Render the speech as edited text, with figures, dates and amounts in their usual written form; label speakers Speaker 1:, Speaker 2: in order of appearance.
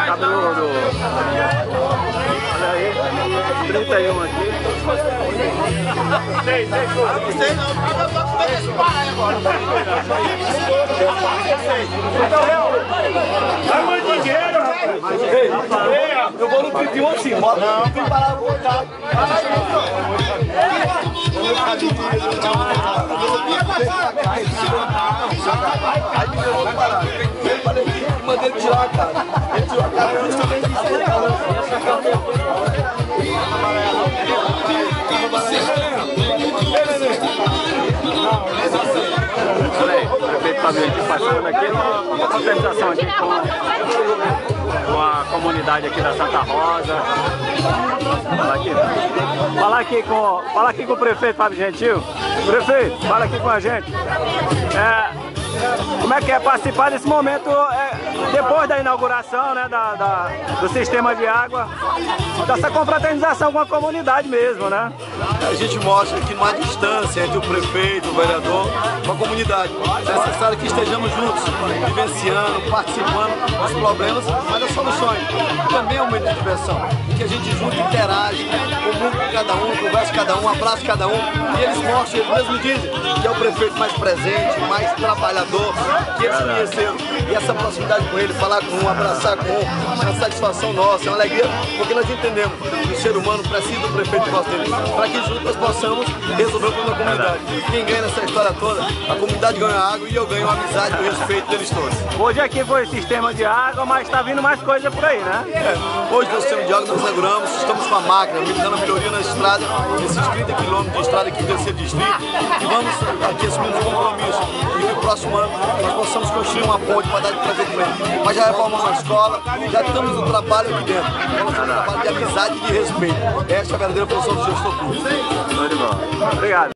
Speaker 1: cabeludo. Olha aí, 31 aqui.
Speaker 2: Sei não, porque eu tô com medo desse pai agora.
Speaker 3: Dá muito dinheiro, rapaz.
Speaker 2: Ei, eu vou no 31 assim, bota. Não, tem parar, vou voltar. Aí me levou pra parar. Eu falei que mandei ele tirar a cara. Ele tirou a cara justamente
Speaker 1: Olha aí, o prefeito Fábio aqui passando aqui, uma confraternização aqui com a comunidade aqui da Santa Rosa. Fala aqui com o prefeito Fábio Gentil. Prefeito, fala aqui com a gente. Como é que é participar desse momento depois da inauguração, né, do sistema de água, dessa confraternização com a comunidade mesmo, né?
Speaker 2: A gente mostra que não há distância entre o prefeito, o vereador, com a comunidade. É necessário que estejamos juntos, vivenciando, participando dos problemas, mas das soluções. Também é um momento de diversão, em que a gente junto interage, comunica com cada um, conversa com cada um, abraça cada um, e eles mostram, eles mesmos dizem que é o prefeito mais presente, mais trabalhador, que eles conheceram. E essa proximidade com ele, falar com um, abraçar com um, é uma satisfação nossa, é uma alegria, porque nós entendemos que o ser humano precisa do prefeito que gosta dele, para que juntos nós possamos resolver o problema da comunidade. Quem ganha nessa história toda, a comunidade ganha água e eu ganho a amizade e o respeito deles todos.
Speaker 1: Hoje aqui foi sistema de água, mas está vindo mais coisa por aí, né?
Speaker 2: Hoje nós temos de água, nós inauguramos, estamos com a máquina, dando a melhoria na estrada, esses 30 quilômetros de estrada aqui do terceiro distrito, e vamos aqui assumir um compromisso de que no próximo ano nós possamos construir uma ponte para dar de prazer com ele. Mas já reformamos a escola, já estamos no trabalho aqui dentro. Vamos fazer um trabalho de amizade e de respeito. Essa é a verdadeira função do gestor público.
Speaker 1: Muito bom. Obrigado.